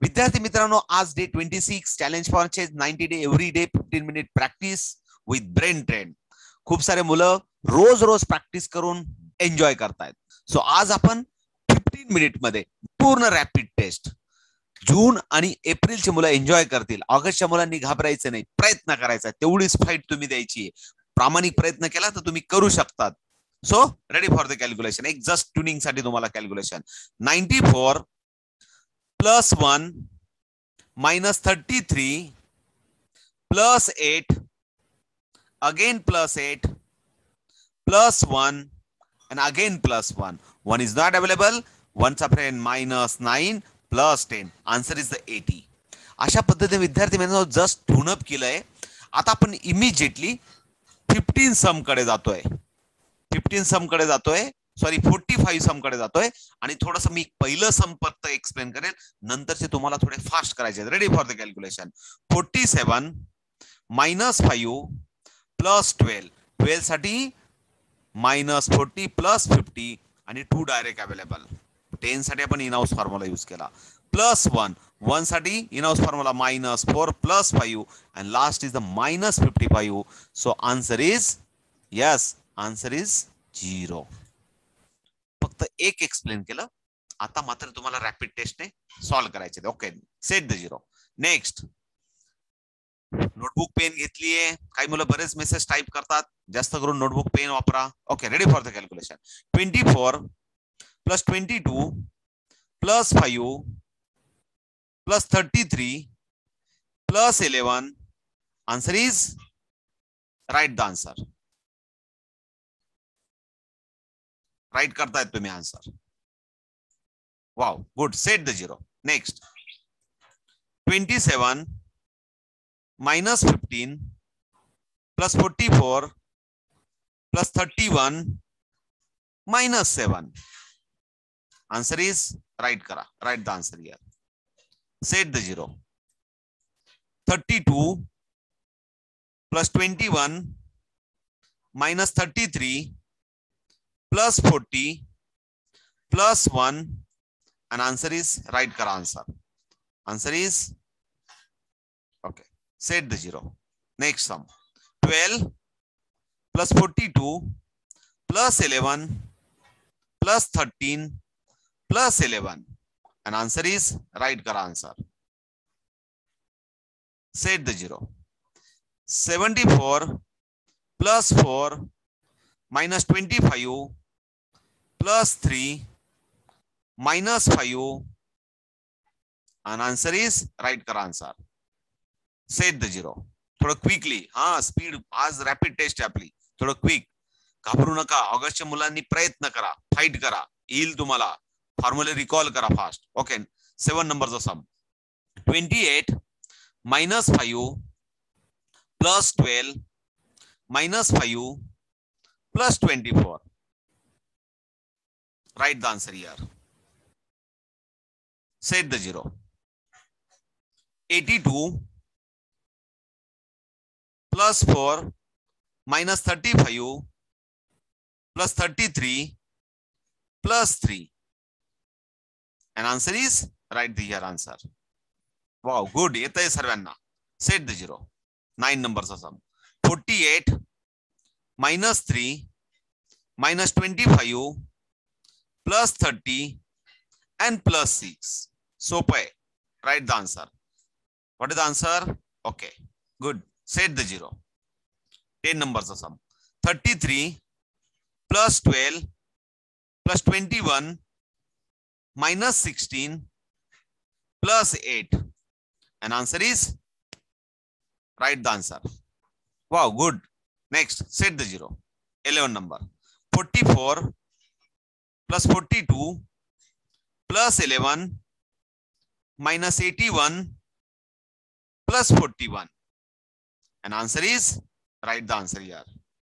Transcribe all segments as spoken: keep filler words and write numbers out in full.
विद्यार्थी मित्रांनो, आज day twenty six challenge for change ninety day every day fifteen minute practice with brain train. खूप सारे मुलं रोज रोज प्रॅक्टिस करून एन्जॉय करतायत. सो आज आपण फिफ्टीन मिनिट मध्ये पूर्ण रॅपिड टेस्ट, जून आणि एप्रिलचे मुलं एन्जॉय करतील. ऑगस्टच्या मुलांनी घाबरायचं नाही, प्रयत्न करायचा, तेवढीच फाईट तुम्ही द्यायची. प्रामाणिक प्रयत्न केला तर तुम्ही करू शकतात. So ready for the calculation. एक जस्ट ट्युनिंग साठी तुम्हाला calculation. Ninety four plus one minus thirty three plus eight again plus eight plus one and again plus one. one is not available. one चा friend minus nine plus ten. Answer is the eighty. अशा पद्धतीने विद्यार्थी मित्रांनो just tune up केलंय. आता आपण immediately fifteen सम कडे जातोय. फिफ्टीन सम कडे जातोय सॉरी फोर्टी फाईव्ह सम कडे जातोय. आणि थोडस मी पहिलं सम फक्त एक्सप्लेन करेल, नंतरचे तुम्हाला थोडे फास्ट करायचे. Ready for the calculation. Forty seven minus five plus twelve. Twelve साठी मायनस फोर्टी प्लस फिफ्टी आणि टू डायरेक्ट अवेलेबल. टेन साठी आपण इन हाऊस फॉर्म्युला यूज केला. प्लस वन वन साठी in house formula minus four plus five and last is the minus fifty five. So answer is yes, answer is zero. फक्त एक explain केलं. आता मात्र तुम्हाला रॅपिड टेस्टने सॉल्व्ह करायचे. Okay, set the zero. Next, notebook pen घेतलीये. काही मुलं बरेच मेसेज टाइप करतात, जास्त करून नोटबुक पेन वापरा. Okay, ready for the calculation. Twenty four plus twenty two plus five plus thirty three plus eleven. Answer is right the answer. Right करतायत तुम्ही answer. Wow, good. Set the zero. Next, twenty seven minus fifteen plus forty-four plus thirty-one minus seven. Answer is right kara. Write the answer here. Set the zero. thirty-two plus twenty-one minus thirty-three plus forty plus one, and answer is right kara answer. Answer is okay. Set the zero. Next sum. twelve plus forty-two plus eleven plus thirteen plus eleven. And answer is right kara answer. Set the zero. seventy-four plus four minus twenty-five plus three minus five. And answer is right kara answer. Set the zero. थोडं quickly. हा, speed आज rapid test आहे आपली. थोडं quick. घाबरू नका. ऑगस्टच्या मुलांनी प्रयत्न करा, फाईट करा. येईल तुम्हाला. फॉर्म्युले रिकॉल करा फास्ट. ओके, सेवन नंबरचा sum. Twenty eight minus five plus twelve minus five plus twenty four. Right the answer here. Set the zero. Eighty two plus four minus thirty-five plus thirty-three plus three. And answer is right here answer. Wow, good. येतंय सर्वांना. Set the zero. nine numbers sum. forty-eight minus three minus twenty-five plus thirty and plus six. सोपं आहे. Write the answer. What is the answer? Okay, good. Set the zero. ten numbers of sum. thirty-three plus twelve plus twenty-one minus sixteen plus eight. And answer is write the answer. Wow, good. Next, set the zero. eleven number. forty-four plus forty-two plus eleven minus eighty-one plus forty-one. And answer is write the answer here.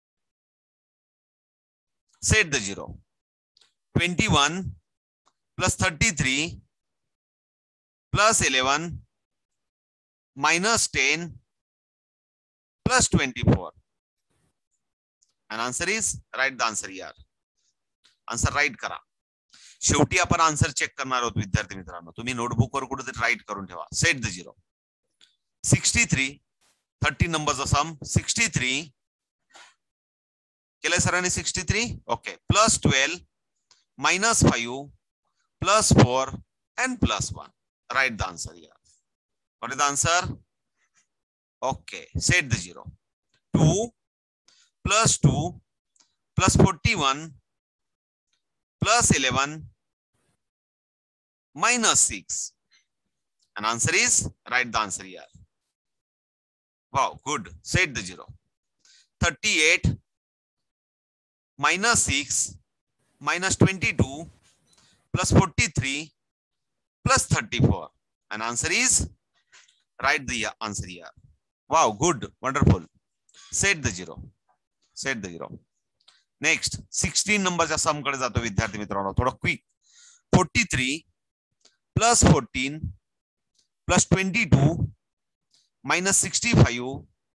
Set the zero. twenty-one plus thirty-three plus eleven minus ten plus twenty-four. And answer is write the answer here. Answer right kara. शेवटी आपण answer check करणार आहोत विद्यार्थी मित्रांनो. तुम्ही नोटबुकवर कुठेतरी right करून ठेवा. Set the zero. Sixty three thirty नंबरचा सम. सिक्स्टी थ्री केलंय सरांनी. Sixty three okay. Plus twelve minus five plus four and plus one. Write the answer here. What is the answer? Okay, set the zero. two plus two plus forty-one plus eleven minus six. And answer is, write the answer here. Wow, good. Set the zero. thirty-eight minus six minus twenty-two plus forty-three plus thirty-four, and answer is, write the answer here. Wow, good, wonderful. Set the zero. Set the zero. Next, sixteen नंबरच्या सम कडे जातो विद्यार्थी मित्रांनो. थोडं quick. forty-three plus fourteen plus twenty-two minus sixty-five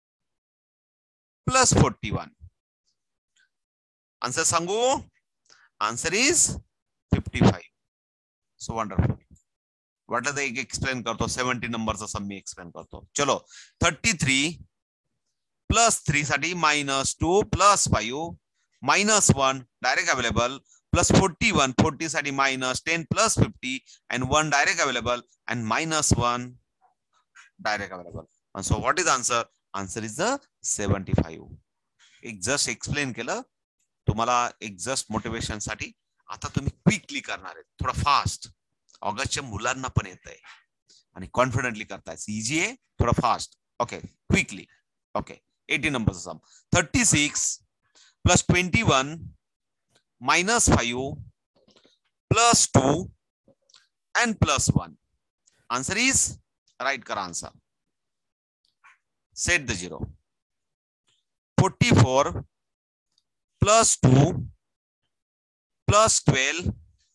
plus forty-one. Answer सांगू. Answer is fifty-five. So wonderful. वाटलं तर एक एक्सप्लेन करतो. सेव्हन्टी नंबरचा सम मी एक्सप्लेन करतो. चलो. थर्टी थ्री प्लस थ्री साठी minus two plus five minus one direct available plus forty one forty साठी minus ten plus fifty and one direct available and minus one direct available. So what is answer? Answer is the seventy five. एक just explain केलं तुम्हाला एक just motivation साठी. आता तुम्ही quickly करणार आहे. थोडा फास्ट. ऑगस्टच्या मुलांना पण येत आहे आणि कॉन्फिडेंटली करताय. इझी आहे, थोडा fast. Okay, quickly. Okay, eighty नंबरचा sum. Thirty six plus twenty one minus five plus two and plus one. Answer is, right करा answer. Set the zero. Forty four plus two plus twelve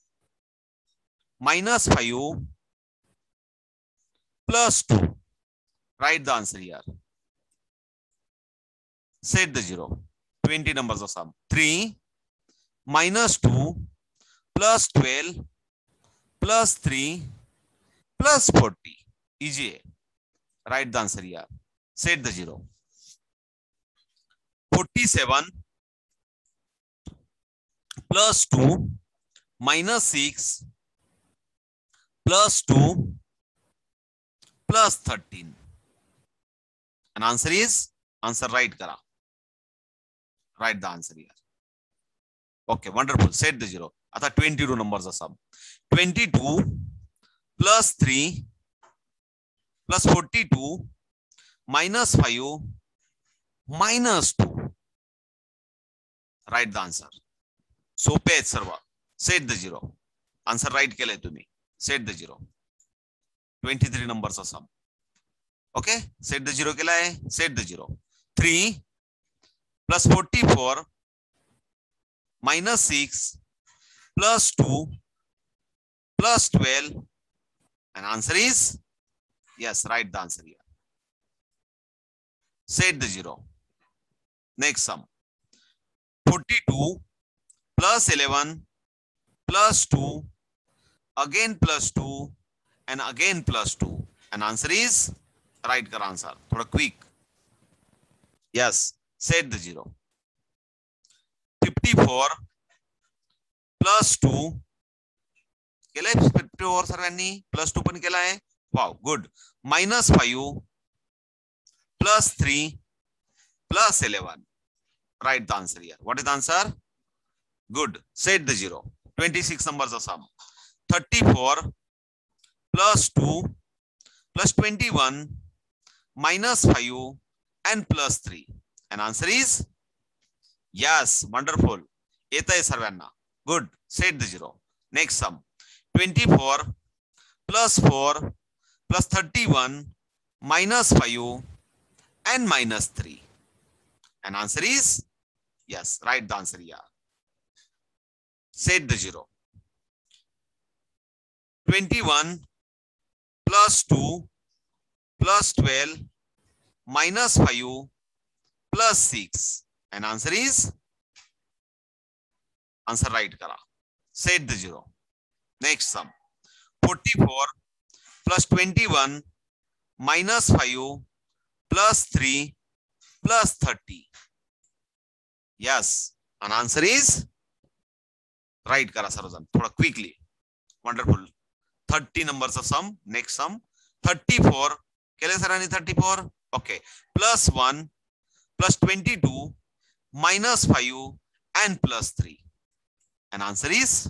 minus five plus two. Write the answer here. Set the zero. twenty numbers of sum. three minus two plus twelve plus three plus forty. Easy. Write the answer here. Set the zero. forty-seven plus two minus six plus two plus thirteen. And answer is, answer right kara. Write the answer here. Okay, wonderful. Set the zero. आता twenty-two numbers are sum. twenty-two plus three plus forty-two minus five minus two. Write the answer. सोपे आहेत सर्व. Set the zero. Answer right केलंय तुम्ही. Set the zero. twenty-three numbers of sum. Okay, set the zero केलाय. Set the zero. three plus forty-four minus six plus two plus twelve, and answer is, yes, write the answer here. Set the zero. Next sum. forty-two plus eleven plus two again plus two and again plus two, and answer is, right kar answer. Thoda quick. Yes, set the zero. fifty-four plus two केलाय. fifty-four सर्वांनी plus two पण केलाय. Wow, good. minus five plus three plus eleven. Write the answer here. What is the answer? Good. Set the zero. twenty-six numbers of sum. thirty-four plus two plus twenty-one minus five and plus three. And answer is, yes, wonderful. Eta is sarvanna. Good. Set the zero. Next sum. twenty-four plus four plus thirty-one minus five and minus three. And answer is, yes, write the answer here. Set the zero. twenty-one plus two plus twelve minus five plus six, and answer is, answer right kara. Set the zero. Next sum. forty-four plus twenty-one minus five plus three plus thirty. Yes. An answer is right kara sarvajan. Thoda quickly. Wonderful. thirty numbers of sum. Next sum. thirty-four. Kele sarani thirty-four. Okay. Plus one plus twenty-two minus five and plus three. And answer is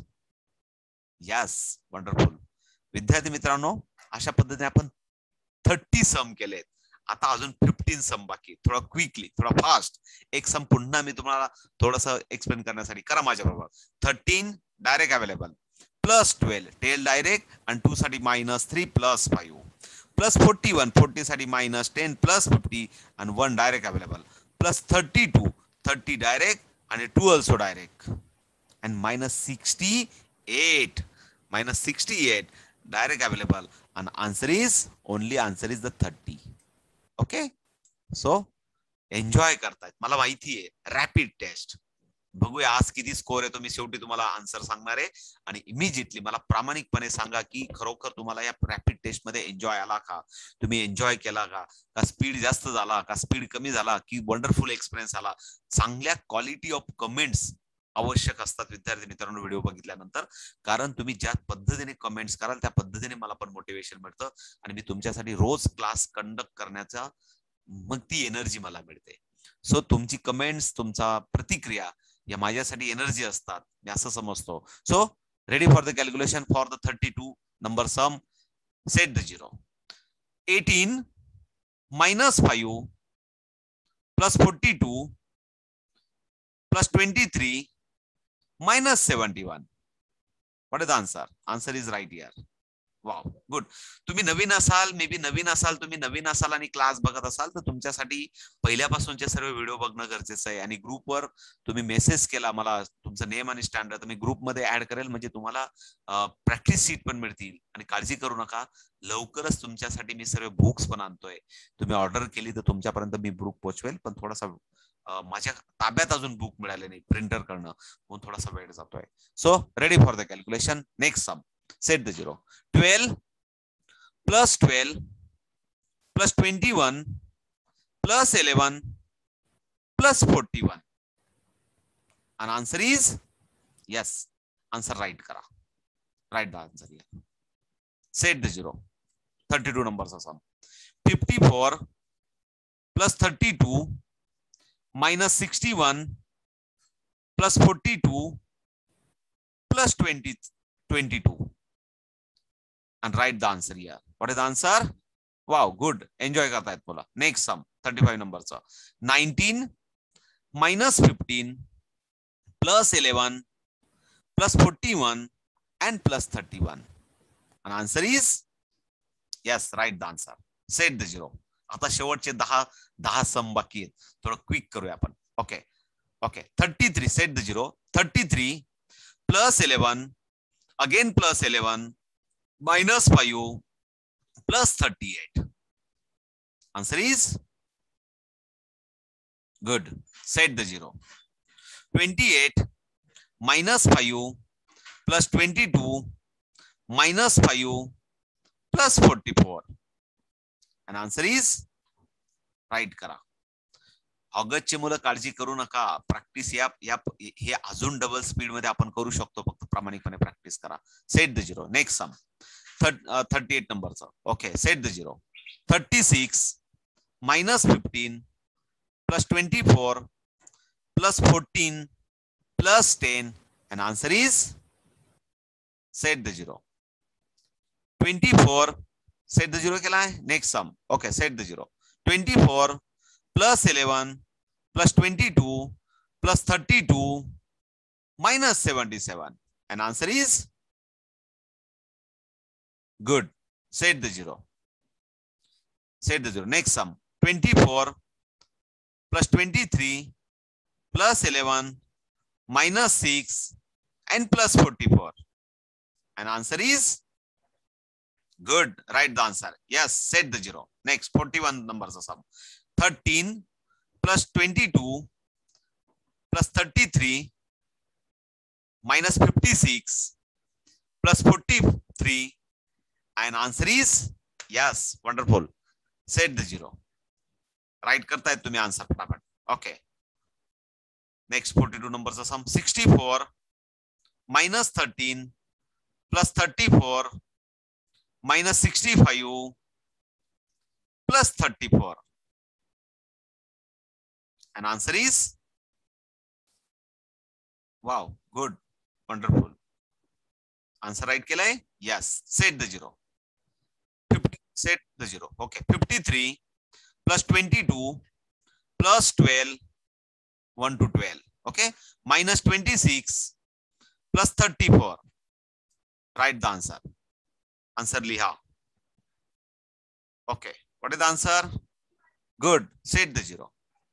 yes. Wonderful. विद्यार्थी मित्रांनो, अशा पद्धतीने आपण तीस सम केलेत. आता अजून पंधरा सम बाकी. थोडा क्विकली, थोडा फास्ट. एक सम पुन्हा मी तुम्हाला थोडंसं एक्सप्लेन करण्यासाठी करा माझ्या बरोबर. Thirteen direct available, plus twelve tell direct, आणि टू साठी minus three plus five, plus forty one forty साठी मायनस टेन प्लस फिफ्टी आणि one direct available, plus thirty two thirty direct आणि two also direct, and minus sixty-eight, minus sixty-eight direct available, and answer is only answer is the thirty. Okay, so enjoy करतायत. मला माहिती आहे rapid test. बघूया आज किती score आहे. मी शेवटी तुम्हाला आन्सर सांगणार आहे आणि इमिजिएटली मला प्रामाणिकपणे सांगा की खरोखर तुम्हाला या रॅपिड टेस्ट मध्ये एन्जॉय आला का, तुम्ही एन्जॉय केला का, का स्पीड जास्त झाला का स्पीड कमी झाला की वंडरफुल एक्सपिरियन्स आला. चांगल्या क्वालिटी ऑफ कमेंट्स आवश्यक असतात विद्यार्थी मित्रांनो व्हिडिओ बघितल्यानंतर, कारण तुम्ही ज्या पद्धतीने कमेंट्स कराल त्या पद्धतीने मला पण मोटिवेशन मिळतं आणि मी तुमच्यासाठी रोज क्लास कंडक्ट करण्याचा मग ती एनर्जी मला मिळते. सो तुमची कमेंट्स, तुमचा प्रतिक्रिया या माझ्यासाठी एनर्जी असतात, मी असं समजतो. So ready for the calculation for the thirty two number sum. Set the zero. Eighteen minus five plus forty two plus twenty three minus seventy-one. What is the answer? Answer is right here. Wow, good. तुम्ही नवीन असाल, may be नवीन असाल, तुम्ही नवीन असाल आणि class बघत असाल तर तुमच्यासाठी पहिल्यापासूनचे सर्व व्हिडिओ बघणं गरजेचं आहे. आणि ग्रुपवर तुम्ही मेसेज केला मला तुमचं नेम आणि स्टँडर्ड, तर मी ग्रुपमध्ये ऍड करेल, म्हणजे तुम्हाला प्रॅक्टिस शीट पण मिळतील. आणि काळजी करू नका, लवकरच तुमच्यासाठी मी सर्व बुक्स पण आणतोय. तुम्ही ऑर्डर केली तर तुमच्यापर्यंत मी बुक पोहोचवेल, पण थोडासा माझ्या ताब्यात अजून बुक मिळाले नाही प्रिंटर करणं, म्हणून थोडासा वेळ जातोय. So ready for the calculation. Next sum. Set the zero. Twelve plus twelve plus twenty one plus eleven plus forty one. and answer is yes. Answer right करा. Write the answer here. Set the zero. thirty-two numbers of sum. fifty-four plus thirty-two minus sixty-one plus forty-two plus twenty, twenty-two. And write the answer here. What is the answer? Wow, good. Enjoy करतायत बोला. Next sum. thirty-five numbers. nineteen minus fifteen plus eleven plus forty-one and plus thirty-one. And answer is yes. Write the answer. Set the zero. आता शेवटचे दहा दहा सम बाकी आहेत. थोडं quick करूया आपण. Okay okay. Thirty three. Set the zero. Thirty three plus eleven again plus eleven minus five plus thirty eight. Answer is good. Set the zero. Twenty eight minus five plus twenty two minus five plus forty four. And answer is right करा. ऑगस्टची मुलं काळजी करू नका. Practice या या हे अजून double speed मध्ये आपण करू शकतो, फक्त प्रामाणिकपणे प्रॅक्टिस करा. Set the zero. Next sum. Thirty eight नंबरचा. Okay. Set the zero. Thirty six minus fifteen plus twenty four plus fourteen plus ten. and answer is set the zero. Twenty four. Set the zero केला आहे. Next sum. Okay. Set the zero. Twenty four plus eleven plus twenty two plus thirty two minus seventy seven. and answer is good. Set the zero. Set the zero. Next sum. Twenty four plus twenty-three plus eleven minus six and plus forty-four. And answer is good. Write the answer. Yes. Set the zero. Next. forty-one numbers of sum. thirteen plus twenty-two plus thirty-three minus fifty-six plus forty-three, and answer is yes. Wonderful. Set the zero. Right करतायत तुम्ही answer फटाफट. Okay, next forty two नंबरचा sum. Sixty four minus thirteen plus thirty four minus sixty five plus thirty four, and answer is wow, good, wonderful. Answer right केलाय. Yes. Set the zero. fifty, set the zero. Okay. fifty-three plus twenty-two plus twelve, one to twelve. Okay. Minus twenty-six plus thirty-four. Write the answer. Answer liha. Okay. What is the answer? Good. Set the zero.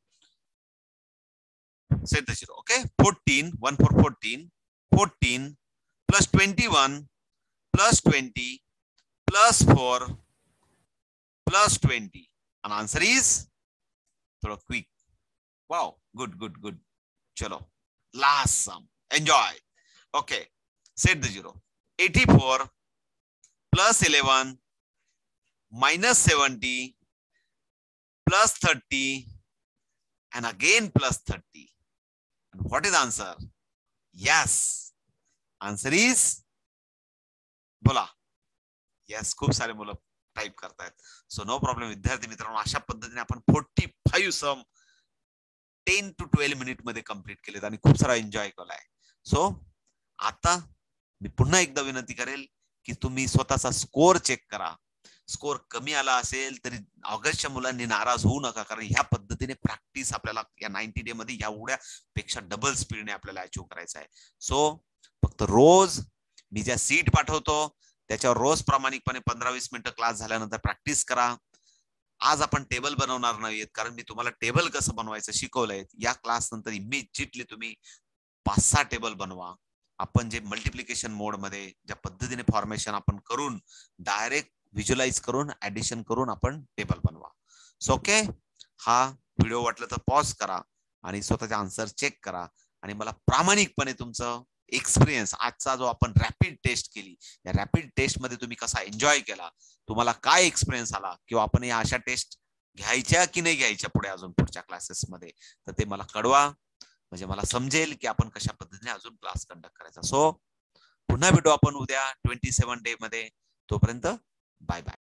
Set the zero. Okay. fourteen, one for fourteen. fourteen plus twenty-one plus twenty plus four plus twenty. And answer is through quick. Wow. Good, good, good. Chalo. Last sum. Enjoy. Okay. Set the zero. eighty-four plus eleven minus seventy plus thirty and again plus thirty. And what is the answer? Yes. Answer is बोला. Yes. खूप सारे मुलं type करतायत. So no problem. विद्यार्थी मित्रांनो, अशा पद्धतीने आपण forty five sum ten to twelve minute मध्ये कंप्लीट केलेत आणि खूप सारा एन्जॉय केलाय. सो आता मी पुन्हा एकदा विनंती करेल की तुम्ही स्वतःचा स्कोर चेक करा. स्कोर कमी आला असेल तरी ऑगस्टच्या मुलांनी नाराज होऊ नका, कारण ह्या पद्धतीने प्रॅक्टिस आपल्याला या नाईन्टी डे मध्ये एवढ्या पेक्षा डबल स्पीडने आपल्याला अचीव करायचं आहे. सो फक्त रोज मी ज्या सीट पाठवतो त्याच्यावर रोज प्रामाणिकपणे पंधरा वीस मिनिटं क्लास झाल्यानंतर प्रॅक्टिस करा. आज आपण टेबल बनवणार नाहीत, कारण मी तुम्हाला टेबल कसं बनवायचं शिकवलंय. या क्लास नंतर इमिजिएटली तुम्ही पाच सहा टेबल बनवा. आपण जे मल्टिप्लिकेशन मोड मध्ये ज्या पद्धतीने फॉर्मेशन आपण करून डायरेक्ट व्हिज्युअलाइज करून ऍडिशन करून आपण टेबल बनवा. सो ओके, हा व्हिडिओ वाटलं तर पॉज करा आणि स्वतःचे आन्सर चेक करा आणि मला प्रामाणिकपणे तुमचं एक्सपिरियन्स, आजचा जो आपण रॅपिड टेस्ट केली, या रॅपिड टेस्ट मध्ये तुम्ही कसा एन्जॉय केला, तुम्हाला काय एक्सपिरियन्स आला, किंवा आपण या अशा टेस्ट घ्यायच्या की नाही घ्यायच्या पुढे अजून पुढच्या क्लासेस मध्ये, तर ते मला कळवा. म्हणजे मला समजेल की आपण कशा पद्धतीने अजून क्लास कंडक्ट करायचा. सो पुन्हा भेटू आपण उद्या ट्वेंटी सेवन डे मध्ये. तोपर्यंत बाय बाय.